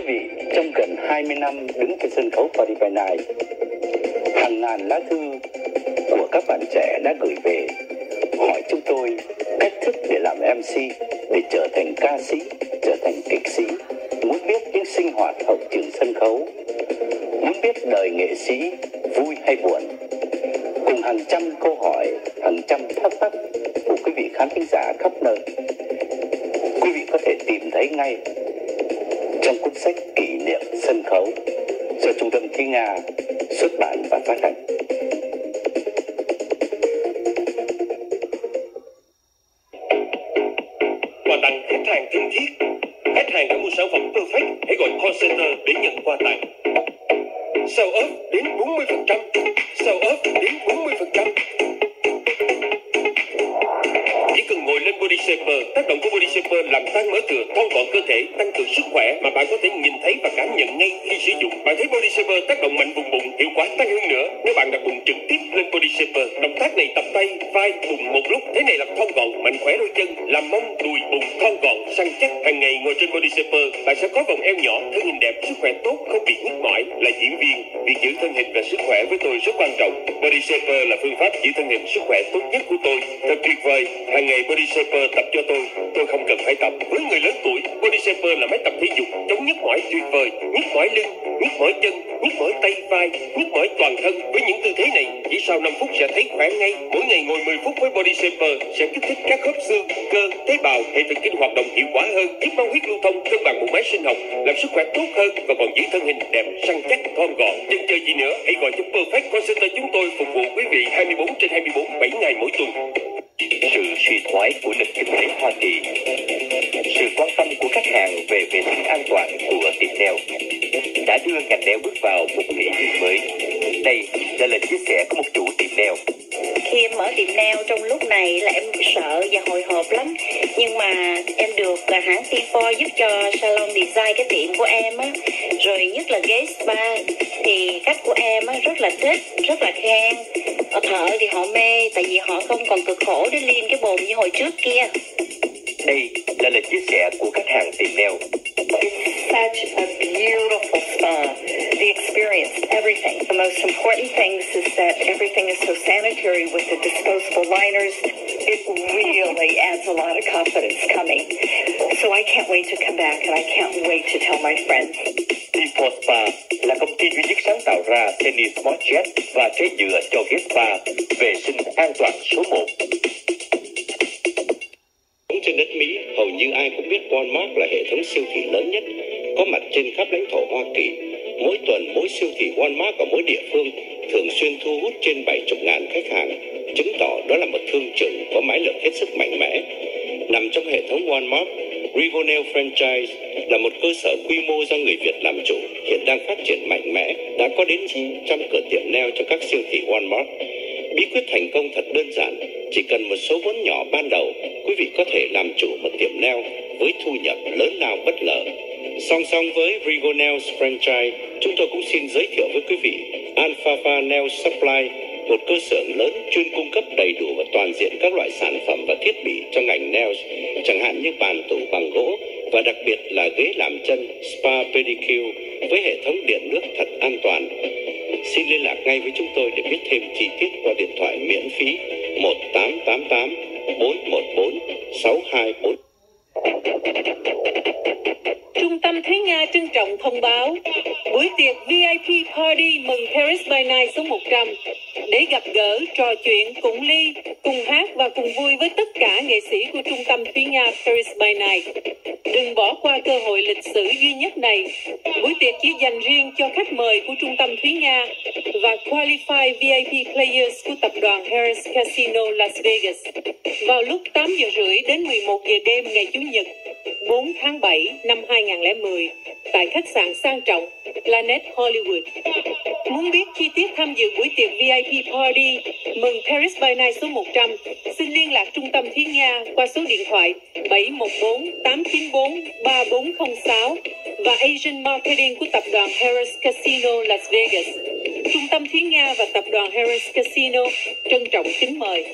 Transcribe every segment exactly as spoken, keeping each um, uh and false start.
vị, trong gần hai mươi năm đứng trên sân khấu Party by Night, hàng ngàn lá thư của các bạn trẻ đã gửi về hỏi chúng tôi cách thức để làm em xê, để trở thành ca sĩ, trở thành kịch sĩ, muốn biết những sinh hoạt hậu trường sân khấu, muốn biết đời nghệ sĩ vui hay buồn, cùng hàng trăm câu hỏi, hàng trăm thắc mắc của quý vị khán thính giả khắp nơi. Quý vị có thể tìm thấy ngay trong cuốn sách Kỷ niệm sân khấu do Trung tâm Thúy Nga xuất bản và phát hành. Quà tặng khách hàng thân thiết. Khách hàng đã mua sản phẩm Perfect, hãy gọi call center để nhận quà tặng. Sale off đến bốn mươi phần trăm. Sale off đến bốn mươi phần trăm. Chỉ cần ngồi lên Body Shaper, tác động của Body Shaper làm tan mỡ thừa, thon gọn cơ thể, tăng cường sức khỏe mà bạn có thể nhìn thấy và cảm nhận ngay khi sử dụng. Bạn thấy Body Shaper tác động mạnh vùng bụng, hiệu quả tăng hơn nữa nếu bạn đặt bụng trực tiếp lên Body Shaper. Động tác này tập tay, vai, bụng một lúc, thế này làm thon gọn, mạnh khỏe đôi chân, làm mông, đùi, bụng thon gọn, săn chắc. Hàng ngày ngồi trên Body Shaper, bạn sẽ có vòng eo nhỏ, thân hình đẹp, sức khỏe tốt, không bị nhức mỏi. Là diễn viên, việc giữ thân hình và sức khỏe với tôi rất quan trọng. Body Shaper là phương pháp giữ thân hình sức khỏe tốt nhất của tôi. Thật tuyệt vời. Hàng ngày Body Shaper tập cho tôi, tôi không cần phải tập. Với người lớn tuổi, Body Shaper là máy tập thể dục chống nhức mỏi tuyệt vời, nhức mỏi lưng, nhức mỏi chân, nhức mỏi tay vai, nhức mỏi toàn thân. Với những tư thế này, chỉ sau năm phút sẽ thấy khỏe ngay. Mỗi ngày ngồi mười phút với Body Shaper sẽ kích thích các khớp xương, cơ, tế bào, hệ thần kinh hoạt động hiệu quả hơn, giúp máu huyết lưu thông, cân bằng bộ máy sinh học, làm sức khỏe tốt hơn và còn giữ thân hình đẹp, săn chắc, thon gọn. Chân chờ gì nữa, hãy gọi cho Perfect Call Center chúng tôi phục vụ quý vị hai mươi bốn trên hai mươi bốn, bảy ngày mỗi tuần. Sự suy thoái của nền kinh tế Hoa Kỳ, sự quan tâm của khách hàng về vệ sinh an toàn của tiệm nail đã đưa ngành nail bước vào một kỷ nguyên mới. Đây là lời chia sẻ của một chủ tiệm nail. Khi em mở tiệm nail trong lúc này là em sợ và hồi hộp lắm, nhưng mà em được hãng T bốn giúp cho salon design cái tiệm của em á, rồi nhất là ghế spa thì khách của em á rất là thích, rất là khen. Ở thợ thì họ mê, tại vì họ không còn cực khổ để liên cái bồn như hồi trước kia. Đây là lời chia sẻ của khách hàng tiệm nail. It's such a beautiful spa. The experience, everything. The most important things is that everything is so sanitary with the disposable liners. It really adds a lot of confidence coming. So I can't wait to come back and I can't wait to tell my friends. T bốn Spa là công ty duy nhất sáng tạo ra Tennis Smart Jet và trái dừa cho ghế spa, vệ sinh an toàn số một. Trên đất Mỹ, hầu như ai cũng biết Walmart là hệ thống siêu thị lớn nhất, có mặt trên khắp lãnh thổ Hoa Kỳ. Mỗi tuần, mỗi siêu thị Walmart ở mỗi địa phương thường xuyên thu hút trên bảy mươi ngàn khách hàng, chứng tỏ đó là một thương trường có mái lực hết sức mạnh mẽ. Nằm trong hệ thống Walmart, Rigonel Franchise là một cơ sở quy mô do người Việt làm chủ, hiện đang phát triển mạnh mẽ, đã có đến chín trăm cửa tiệm nail cho các siêu thị Walmart. Bí quyết thành công thật đơn giản, chỉ cần một số vốn nhỏ ban đầu, quý vị có thể làm chủ một tiệm nail với thu nhập lớn lao bất ngờ. Song song với Rigonel Franchise, chúng tôi cũng xin giới thiệu với quý vị Alfalfa Nail Supply, một cơ sở lớn chuyên cung cấp đầy đủ và toàn diện các loại sản phẩm và thiết bị cho ngành nails, chẳng hạn như bàn tủ bằng gỗ và đặc biệt là ghế làm chân, spa pedicure với hệ thống điện nước thật an toàn. Xin liên lạc ngay với chúng tôi để biết thêm chi tiết qua điện thoại miễn phí một tám tám tám bốn một bốn sáu hai bốn. Trung tâm Thúy Nga trân trọng thông báo buổi tiệc vê i pê Party mừng Paris by Night số một trăm để gặp gỡ, trò chuyện, cùng ly, cùng hát và cùng vui với tất cả nghệ sĩ của Trung tâm Thúy Nga Paris by Night. Đừng bỏ qua cơ hội lịch sử duy nhất này. Buổi tiệc chỉ dành riêng cho khách mời của Trung tâm Thúy Nga và Qualified vê i pê Players của tập đoàn Harrah's Casino Las Vegas vào lúc tám giờ rưỡi đến mười một giờ đêm ngày Chủ nhật bốn tháng bảy năm hai nghìn không trăm lẻ mười tại khách sạn sang trọng Planet Hollywood. Muốn biết chi tiết tham dự buổi tiệc vê i pê Party mừng Paris by Night số một trăm, xin liên lạc Trung tâm Thúy Nga qua số điện thoại bảy một bốn tám chín bốn ba bốn không sáu và Asian Marketing của tập đoàn Harrah's Casino Las Vegas. Trung tâm Thúy Nga và tập đoàn Harrah's Casino trân trọng kính mời.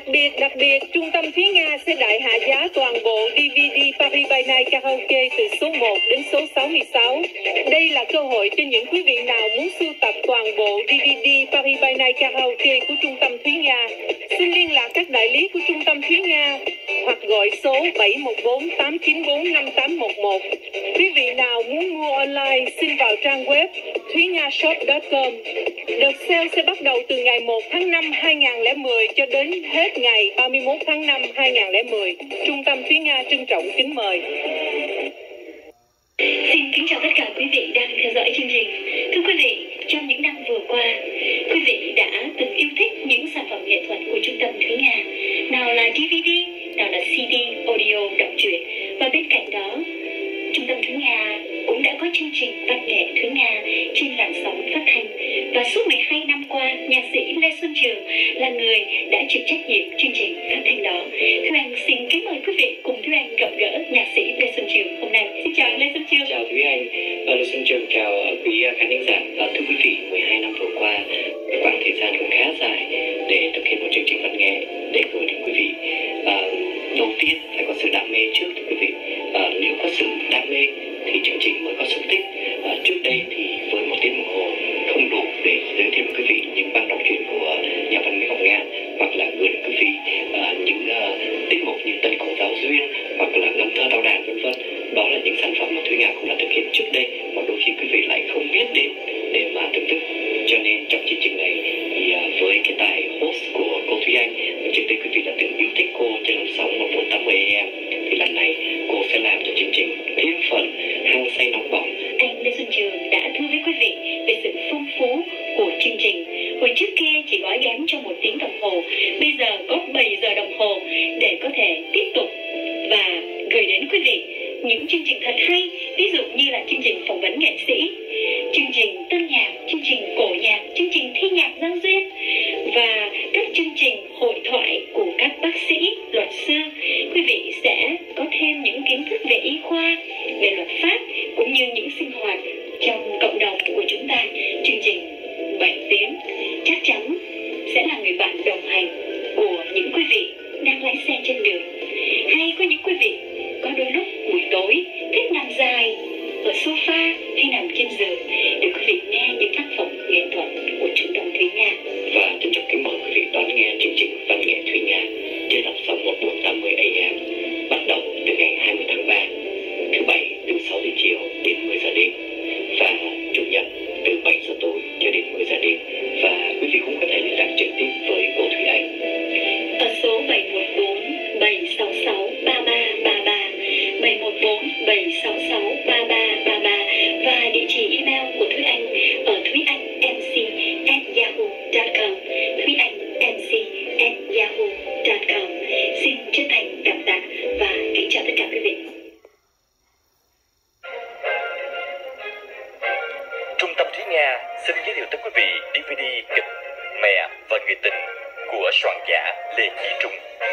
biệt, đặc biệt, Trung tâm Thúy Nga sẽ đại hạ giá toàn bộ đê vê đê Paris by Night Karaoke từ số một đến số sáu mươi sáu. Đây là cơ hội cho những quý vị nào muốn sưu tập toàn bộ đê vê đê Paris by Night Karaoke của Trung tâm Thúy Nga. Xin liên lạc các đại lý của Trung tâm Thúy Nga hoặc gọi số bảy một bốn tám chín bốn năm tám một một. Quý vị nào muốn mua online xin vào trang web thúy nga shop chấm com. Đợt sale sẽ bắt đầu từ ngày một tháng năm hai nghìn không trăm mười cho đến hết ngày ba mươi mốt tháng năm hai nghìn không trăm mười. Trung tâm Thúy Nga trân trọng kính mời. Xin kính chào tất cả quý vị đang theo dõi chương trình. Thưa quý vị, trong những năm vừa qua, quý vị đã từng yêu thích những sản phẩm nghệ thuật của Trung tâm Thúy Nga. Nào là đê vê đê, nào là xê đê, audio, đọc truyện. Và bên cạnh đó, Trung tâm Thúy Nga cũng đã có chương trình văn nghệ Thúy Nga trên làn sóng phát thanh. Và suốt mười hai năm qua, nhạc sĩ Lê Xuân Trường là người đã chịu trách nhiệm chương trình phát thanh đó. Thưa anh, xin kính mời quý vị cùng Thúy Anh gặp gỡ nhạc sĩ Lê Xuân Trường hôm nay. Xin chào Lê Xuân Trường. Chào Thúy Anh, Lê Xuân Trường chào quý khán thính giả. Thưa quý vị, mười hai năm vừa qua, quãng thời gian cũng khá dài để thực hiện một chương trình văn nghệ để gửi đến quý vị. À, đầu tiên phải có sự đam mê trước, thưa quý vị. À, nếu có sự đam mê thì chương trình mới có xúc tích. À, trước đây thì với một tiếng đồng hồ không đủ để giới thiệu với quý vị những băng đọc truyện của nhà văn Nguyễn Ngọc Nga, hoặc là gửi đến quý vị à, những uh, tiết mục như Tân Cổ Giáo Duyên hoặc là Ngâm Thơ Tao Đàn vân vân. Đó là những sản phẩm mà Thúy Nga cũng đã thực hiện trước đây mà đôi khi quý vị lại không biết đến để mà thưởng thức. Cho nên trong chương trình này thì uh, với cái tài host của cô Thúy Anh, trước đây quý vị đã từng yêu thích cô trên làn sóng một bốn tám mươi a em, thì lần này cô sẽ làm cho chương trình thêm phần hăng say nóng bỏng. Anh Lê Xuân Trường đã thưa với quý vị về sự phong phú của chương trình. Hồi trước kia chỉ gói ghém trong một tiếng đồng hồ, bây giờ có bảy giờ đồng hồ để có thể tiếp tục và gửi đến quý vị những chương trình thật hay, ví dụ như là chương trình phỏng vấn nghệ sĩ, chương trình tân nhạc, chương trình cổ nhạc, chương trình thi nhạc giao duyên và các chương trình hội thoại của các bác sĩ, luật sư. Quý vị sẽ có thêm những kiến thức về y khoa, về luật pháp cũng như những sinh hoạt trong cộng đồng của chúng ta. Chương trình bảy tiếng chắc chắn sẽ là người bạn đồng hành của những quý vị đang lái xe trên đường, hay có những quý vị có đôi lúc buổi tối thích nằm dài ở sofa hay nằm trên giường để quý vị nghe những tác phẩm nghệ thuật của Trung tâm Thúy Nga. Và trân trọng kính mời quý vị đón nghe chương trình văn nghệ Thúy Nga trên làn sóng một bốn tám mươi a em bắt đầu từ ngày hai mươi tháng ba, thứ bảy từ sáu giờ chiều đến mười giờ đêm và chủ nhật từ bảy giờ tối cho đến mười giờ đêm. Và quý vị cũng có thể liên lạc trực tiếp với cô Thúy Anh ở số bảy một bốn bảy sáu sáu ba ba ba ba, bảy một bốn bảy sáu sáu ba ba ba ba và địa chỉ email của Thúy Anh ở thuyanhmc at yahoo chấm com, thuyanhmc at yahoo chấm com. Xin chân thành cảm tạ và kính chào tất cả quý vị. Trung tâm Thúy Nga xin giới thiệu tới quý vị đê vê đê kịch Mẹ và Người Tình của soạn giả Lê Chí Trung.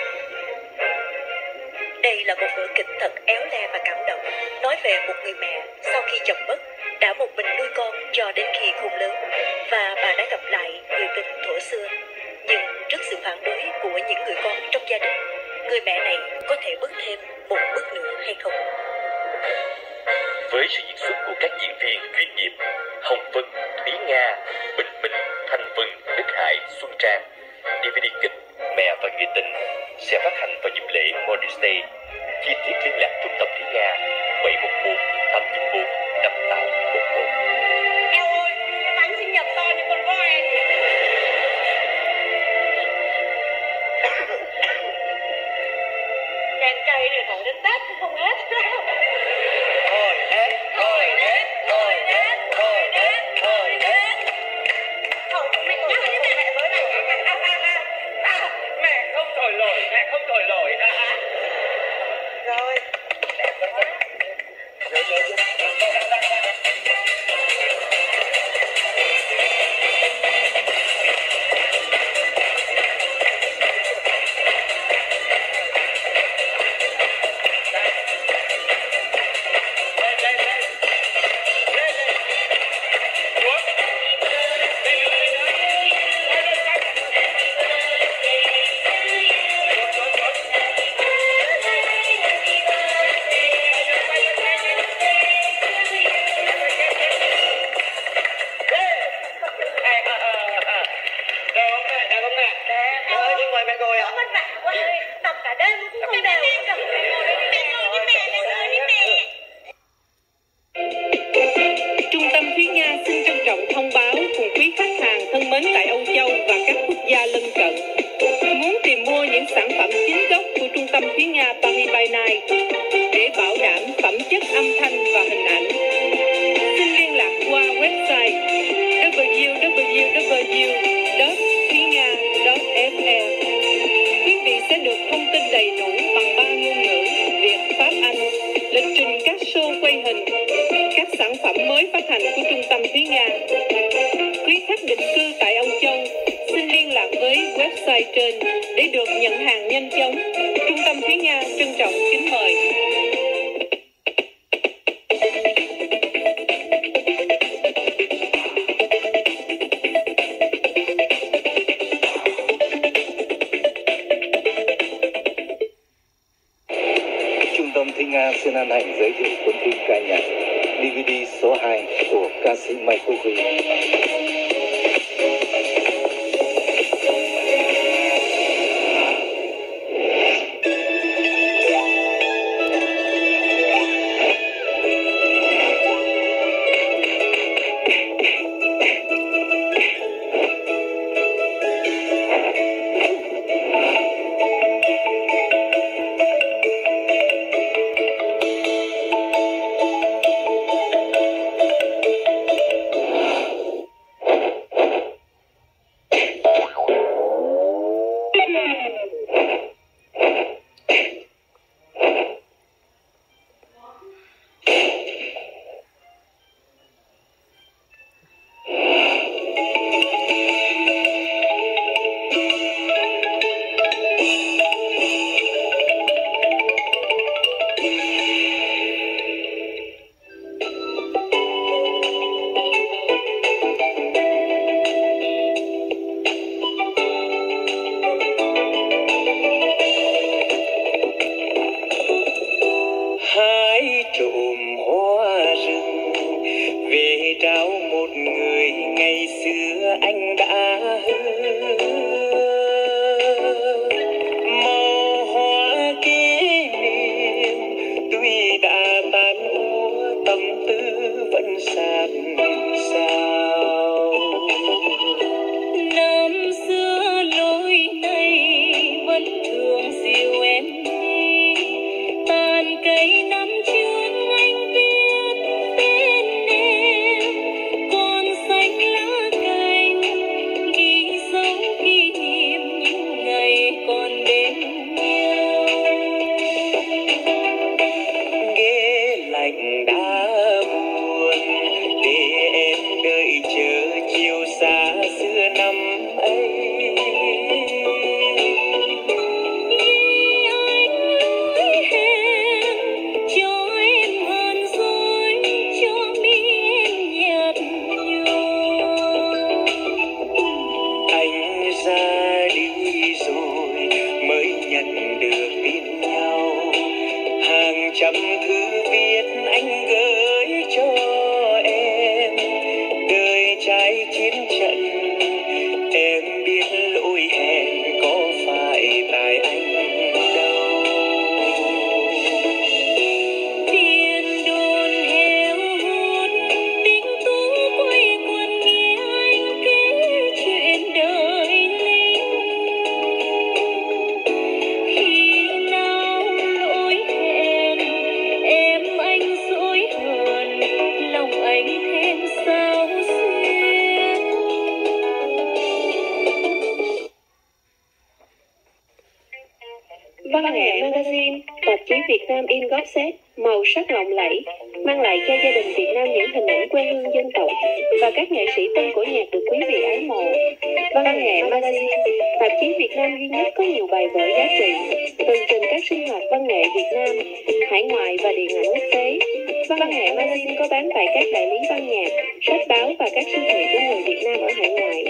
Đây là một vở kịch thật éo le và cảm động, nói về một người mẹ sau khi chồng mất đã một mình nuôi con cho đến khi khôn lớn, và bà đã gặp lại người tình thuở xưa. Nhưng trước sự phản đối của những người con trong gia đình, người mẹ này có thể bước thêm một bước nữa hay không? Với sự diễn xuất của các diễn viên chuyên nghiệp Hồng Vân, Thúy Nga, Bình Minh, Thanh Vân, Đức Hải, Xuân Trang, đê vê đê kịch Mẹ và Người Tình sẽ phát hành vào dịp lễ Mother's Day. Chi tiết liên lạc Trung tâm Thúy Nga bảy một bốn tám chín bốn năm tám một một. Eo ơi, cái bánh sinh nhật to như con voi. Đèn cây này thẳng đến Tết cũng không hết. Thôi hết, thôi hết, thôi hết, thôi hết, thôi hết. Không, mẹ nhắc đến mẹ mới này. À, mẹ không thổi lỗi, mẹ không thổi lỗi. À. Rồi. Đẹp quá. Rồi, rồi, rồi. vất vả quá. Tập cả đêm cũng không đều. Trung tâm Thúy Nga xin trân trọng thông báo cùng quý khách hàng thân mến tại Âu Châu và các quốc gia lân cận. Muốn tìm mua những sản phẩm chính gốc của Trung tâm Thúy Nga Paris by Night để bảo đảm phẩm chất âm thanh và hình ảnh, xin liên lạc qua website w w w chấm thúy nga chấm f l. Quý vị sẽ được thông tin đầy đủ bằng ba ngôn ngữ Việt, Pháp, Anh, lịch trình các show quay hình, các sản phẩm mới phát hành của Trung tâm Thúy Nga. Quý khách định cư tại Âu Châu xin liên lạc với website trên để được nhận hàng nhanh chóng. Trung tâm Thúy Nga trân trọng kính mời. Trung tâm Thúy Nga xin hân hạnh giới thiệu cuốn phim ca nhạc đê vê đê số hai của ca sĩ Mai Quốc Huy. Văn nghệ Magazine, tạp chí Việt Nam in góp set, màu sắc lộng lẫy, mang lại cho gia đình Việt Nam những hình ảnh quê hương dân tộc và các nghệ sĩ tân cổ nhạc được quý vị ái mộ. Văn nghệ Magazine, tạp chí Việt Nam duy nhất có nhiều bài vở giá trị, tường trình các sinh hoạt văn nghệ Việt Nam, hải ngoại và điện ảnh quốc tế. Văn nghệ Magazine có bán tại các đại lý văn nhạc, sách báo và các siêu thị của người Việt Nam ở hải ngoại.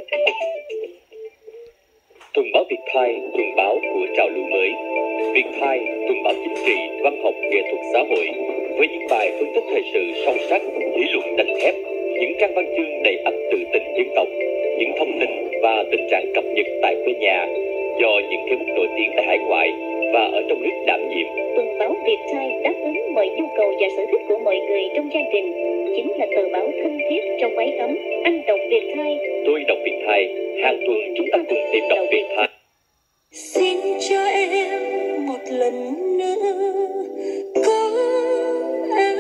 Tuần báo Việt Pride, tuần báo của trào lưu mới. Việt Pride, tuần báo chính trị, văn học, nghệ thuật xã hội, với những bài phân tích thời sự sâu sắc, lý luận đanh thép, những trang văn chương đầy ắp tự tình dân tộc, những thông tin và tình trạng cập nhật tại quê nhà, do những cây bút nổi tiếng tại hải ngoại và ở trong nước đảm nhiệm. Tuần báo Việt Time đáp ứng mọi nhu cầu và sở thích của mọi người trong gia đình. Chính là tờ báo thân thiết trong máy ấm. Anh đọc Việt Time, tôi đọc Việt Time. Hàng tuần chúng ta cùng tìm đọc Việt Time. Xin cho em một lần nữa có ai.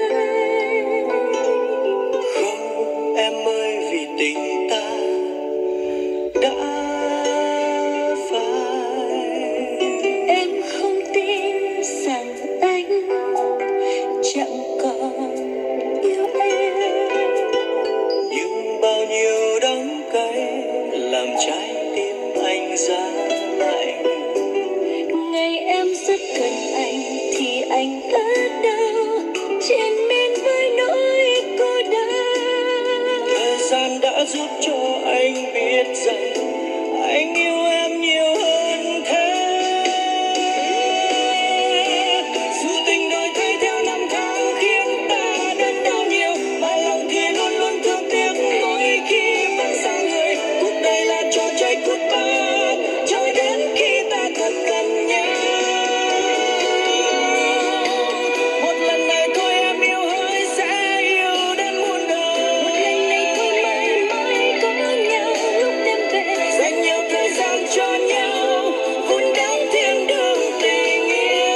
Không em ơi, vì tình ta đã phai. Em không tin rằng anh chẳng còn yêu em. Nhưng bao nhiêu đắng cay làm trái tim anh giá lạnh. Ngày em rất cần anh thì anh ở đâu, trên miền với nỗi cô đơn. Thời gian đã giúp cho anh biết rằng anh yêu em nhiều hơn thế. Dù tình đổi thay theo năm tháng khiến ta đớn đau nhiều, mà lòng thì luôn luôn thương tiếc mỗi khi vẫn xa người. Cuộc đời là trò chơi cút bát, chơi đến khi ta thật gần nhau. Một lần này thôi em yêu hỡi, sẽ yêu đến muôn đời. Một lần này thôi mãi mãi có nhau lúc đêm về. Dành nhiều thời gian cho nhau, vun đắp thêm đường tình yêu.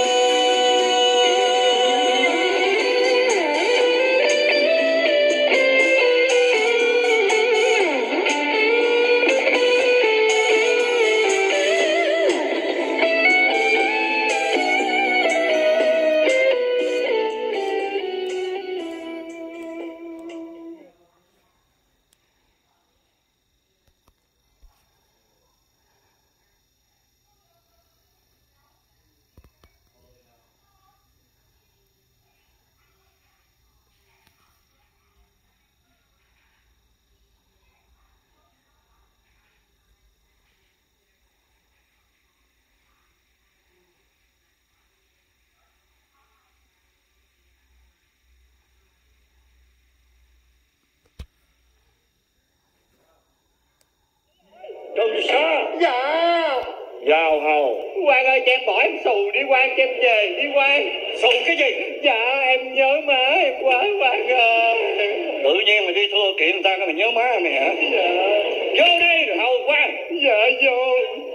Trùm Sa. Dạ. Vào hầu. Quang ơi, cho em bỏ em xù đi Quang, cho em về đi Quang. Xù cái gì? Dạ em nhớ má em quá Quang ơi. Tự nhiên mày đi thua kiện người ta, nó mày nhớ má mày hả? Dạ. Vô đây rồi hầu Quang. Dạ vô.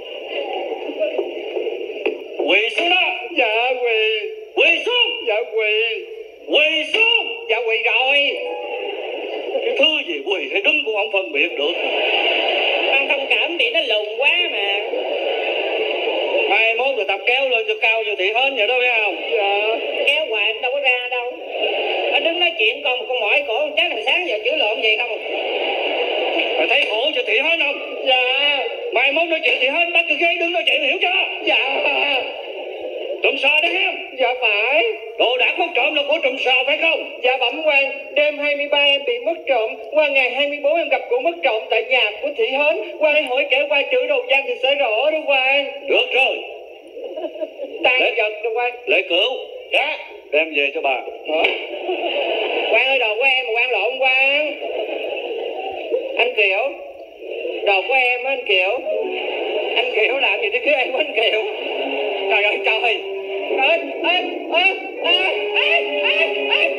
Quỳ xuống đó. Dạ quỳ. Quỳ xuống. Dạ quỳ. Quỳ xuống. Dạ quỳ rồi. Cái thứ gì quỳ hay đứng cũng không phân biệt được. Con thông cảm bị nó lùn quá mà. Mai mốt rồi tập kéo lên cho cao cho thị hến vậy đó biết không? Dạ. Kéo hoài em đâu có ra đâu. Anh đứng nói chuyện con một con mỏi cổ chắc là sáng giờ chửi lộn gì không? Mày thấy khổ cho thị hến không? Dạ. Mai mốt nói chuyện thị hến bắt cái ghế đứng nói chuyện hiểu chưa? Dạ. Trùm Sa đấy em. Dạ phải. Đồ đạc mất trộm là của Trùm Sa phải không? Dạ bẩm quan, đêm hai mươi ba em bị mất trộm. Qua ngày hai mươi bốn em gặp của mất trộm tại nhà của Thị Hến. Quan hãy hỏi kể qua chữ đầu văn thì sẽ rõ đó quan. Được rồi. Tan vật đó quan. Lễ cửu. Dạ. Đem về cho bà. Hả? Quan ơi, đồ của em mà quan lộn quan. Anh Kiều. Đồ của em á anh Kiều. Anh Kiều làm gì thì cứ em anh Kiều. Trời ơi trời. Ê, ê, ê, ê, ê, ê, ê.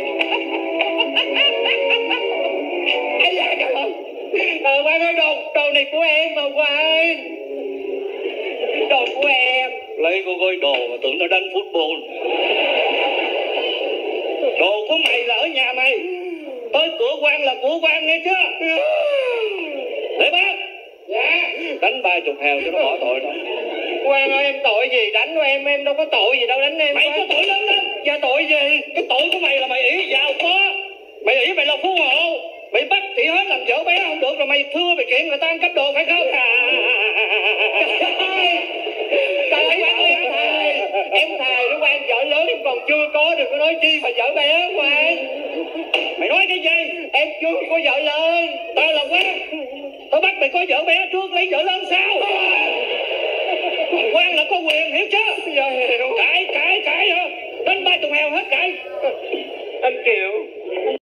Ây da trời ơi. Ờ quan ơi, đồ, đồ này của em mà quan. Đồ của em. Lấy cô coi đồ mà tưởng nó đánh football. Đồ của mày là ở nhà mày. Tới cửa quan là của quan nghe chưa? Để bác. Dạ. Đánh ba chục heo cho nó bỏ tội đó. Quan ơi, em tội gì đánh của em, em đâu có tội gì đâu đánh em. Mày có tội lớn lắm. Dạ tội gì? Cái tội của mày là mày ỷ giàu có. Mày ỷ mày là phú hộ. Mày bắt Thị Hến làm vợ bé không được rồi mày thưa mày kiện người ta ăn cắp đồ phải không? Tại em thầy, em thầy nó quan vợ lớn em còn chưa có, đừng có nói chi mà vợ bé quan. Mày nói cái gì? Em chưa có vợ lớn. Tao là quan. Tao bắt mày có vợ bé trước lấy vợ lớn sao? Quan là có quyền hiểu chưa? Dạ hiểu. Tại